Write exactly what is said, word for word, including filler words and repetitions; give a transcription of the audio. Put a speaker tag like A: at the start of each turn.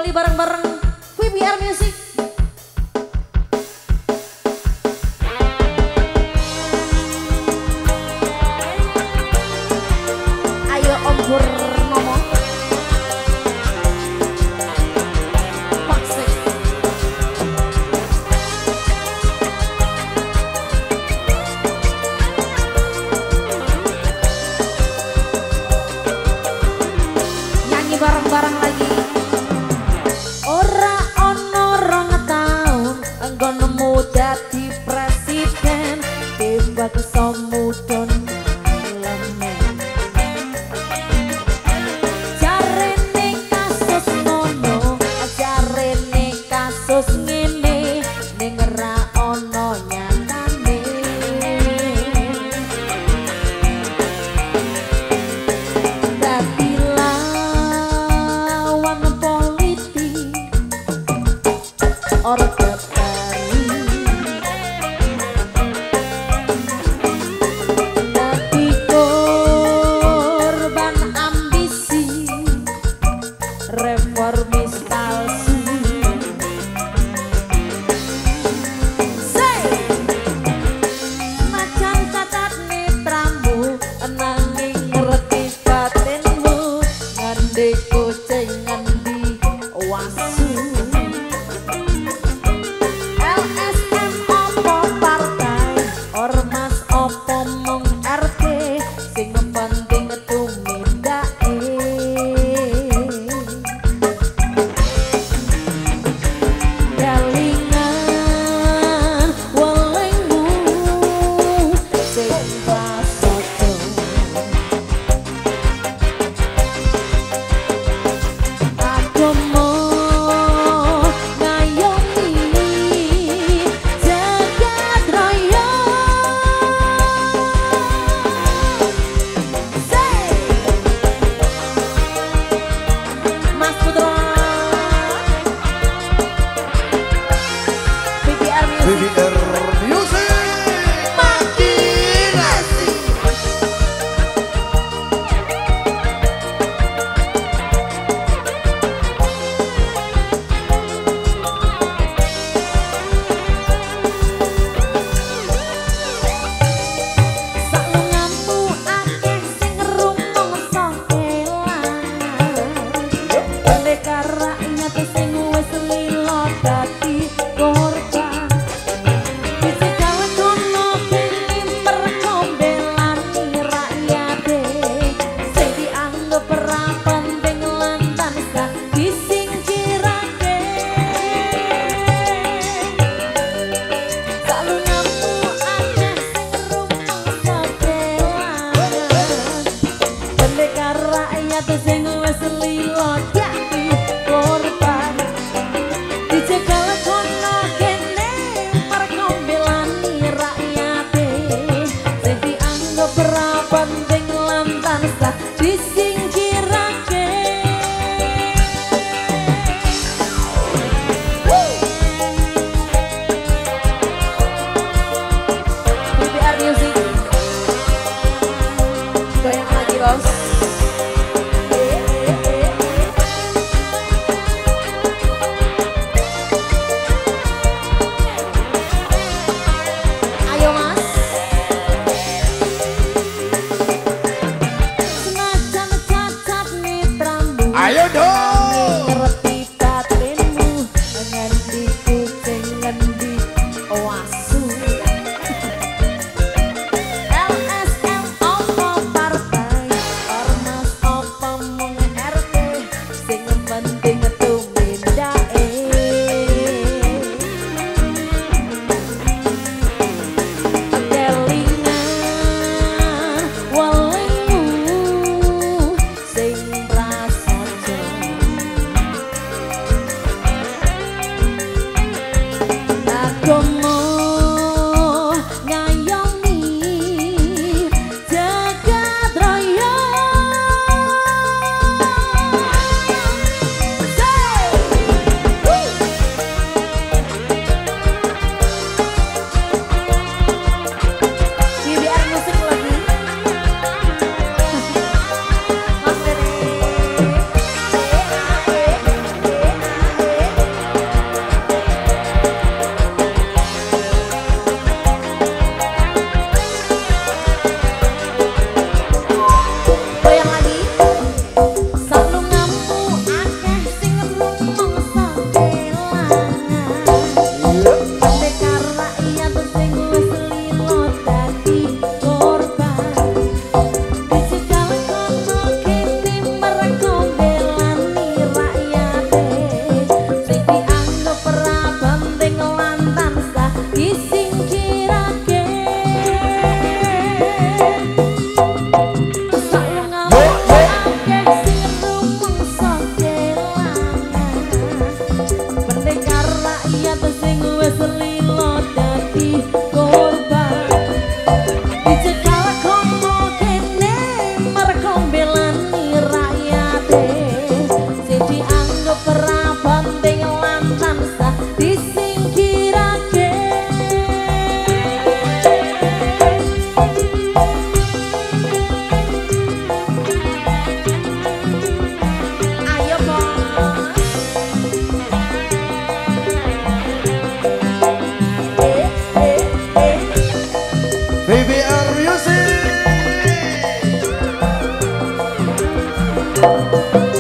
A: kembali bareng-bareng V B R Music. Ayo Om Purnomo. Paksik. Nyanyi bareng-bareng lagi. Ora ono rong taun engko nemu dadi presiden tiba kesomudon lemen. Jarene kasus ngono, jarene kasus ngene ning ora ono nyatane. Dadi lawan politik Orde Baru, dadi korban ambisi reformis palsu. Say, macan cacat netramu nanging ngerti batinmu ngandhe kucing ngendi wasu. L S M opo partai, ormas opo mung R T, sing penting tumindake. Galingan welengmu sing prasaja. dianggap rabanting lan tansah disingkirake. Ayo bos. Eh eh eh.
B: Baby are you sick?